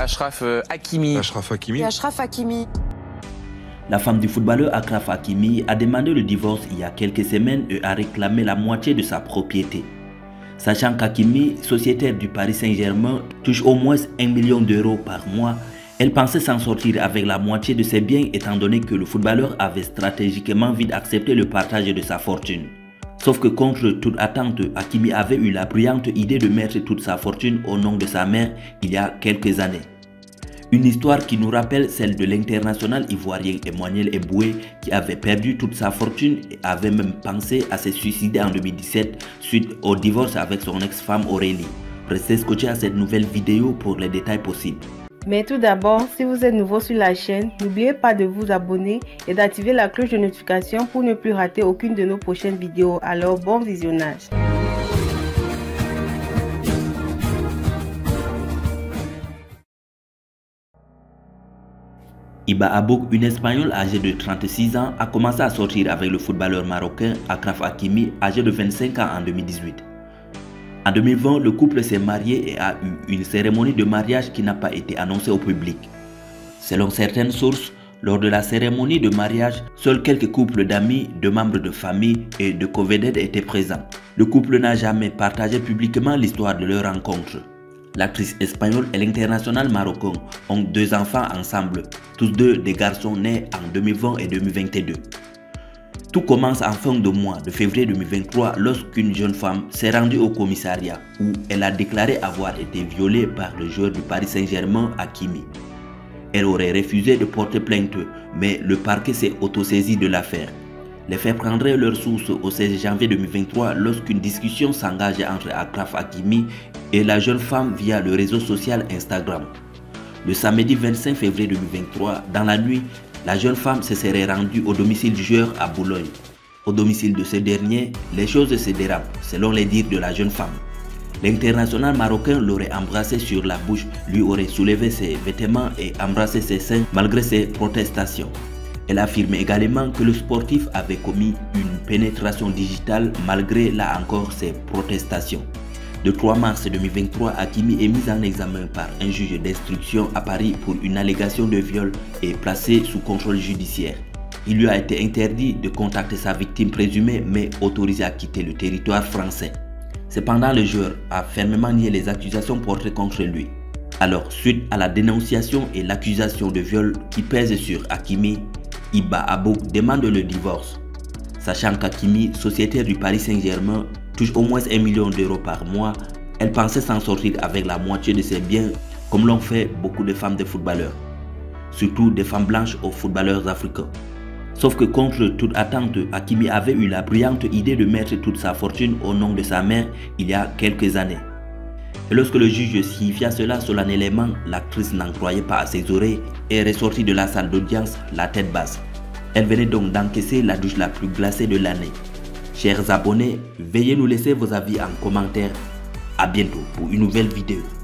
Achraf Hakimi. Achraf Hakimi. Et Achraf Hakimi. La femme du footballeur Achraf Hakimi a demandé le divorce il y a quelques semaines et a réclamé la moitié de sa propriété. Sachant qu'Hakimi, sociétaire du Paris Saint-Germain, touche au moins 1 million d'euros par mois, elle pensait s'en sortir avec la moitié de ses biens étant donné que le footballeur avait stratégiquement vite accepté le partage de sa fortune. Sauf que contre toute attente, Hakimi avait eu la brillante idée de mettre toute sa fortune au nom de sa mère il y a quelques années. Une histoire qui nous rappelle celle de l'international ivoirien Emmanuel Eboué qui avait perdu toute sa fortune et avait même pensé à se suicider en 2017 suite au divorce avec son ex-femme Aurélie. Restez scotchés à cette nouvelle vidéo pour les détails possibles. Mais tout d'abord, si vous êtes nouveau sur la chaîne, n'oubliez pas de vous abonner et d'activer la cloche de notification pour ne plus rater aucune de nos prochaines vidéos. Alors bon visionnage. Iba Abouk, une Espagnole âgée de 36 ans, a commencé à sortir avec le footballeur marocain Achraf Hakimi, âgé de 25 ans en 2018. En 2020, le couple s'est marié et a eu une cérémonie de mariage qui n'a pas été annoncée au public. Selon certaines sources, lors de la cérémonie de mariage, seuls quelques couples d'amis, de membres de famille et de co-vedettes étaient présents. Le couple n'a jamais partagé publiquement l'histoire de leur rencontre. L'actrice espagnole et l'international marocain ont 2 enfants ensemble, tous deux des garçons nés en 2020 et 2022. Tout commence en fin de mois de février 2023 lorsqu'une jeune femme s'est rendue au commissariat où elle a déclaré avoir été violée par le joueur du Paris Saint-Germain Hakimi. Elle aurait refusé de porter plainte, mais le parquet s'est autosaisi de l'affaire. Les faits prendraient leur source au 16 janvier 2023 lorsqu'une discussion s'engage entre Achraf Hakimi et la jeune femme via le réseau social Instagram. Le samedi 25 février 2023, dans la nuit, la jeune femme se serait rendue au domicile du joueur à Boulogne. Au domicile de ce dernier, les choses se dérapent, selon les dires de la jeune femme. L'international marocain l'aurait embrassé sur la bouche, lui aurait soulevé ses vêtements et embrassé ses seins malgré ses protestations. Elle affirme également que le sportif avait commis une pénétration digitale malgré là encore ses protestations. Le 3 mars 2023, Hakimi est mis en examen par un juge d'instruction à Paris pour une allégation de viol et placé sous contrôle judiciaire. Il lui a été interdit de contacter sa victime présumée mais autorisé à quitter le territoire français. Cependant, le joueur a fermement nié les accusations portées contre lui. Alors, suite à la dénonciation et l'accusation de viol qui pèsent sur Hakimi, Iba Abouk demande le divorce. Sachant qu'Hakimi, sociétaire du Paris Saint-Germain, touche au moins 1 million d'euros par mois, elle pensait s'en sortir avec la moitié de ses biens, comme l'ont fait beaucoup de femmes de footballeurs, surtout des femmes blanches aux footballeurs africains. Sauf que contre toute attente, Hakimi avait eu la brillante idée de mettre toute sa fortune au nom de sa mère il y a quelques années. Et lorsque le juge signifia cela solennellement, l'actrice n'en croyait pas à ses oreilles et est ressortie de la salle d'audience la tête basse. Elle venait donc d'encaisser la douche la plus glacée de l'année. Chers abonnés, veuillez nous laisser vos avis en commentaire. À bientôt pour une nouvelle vidéo.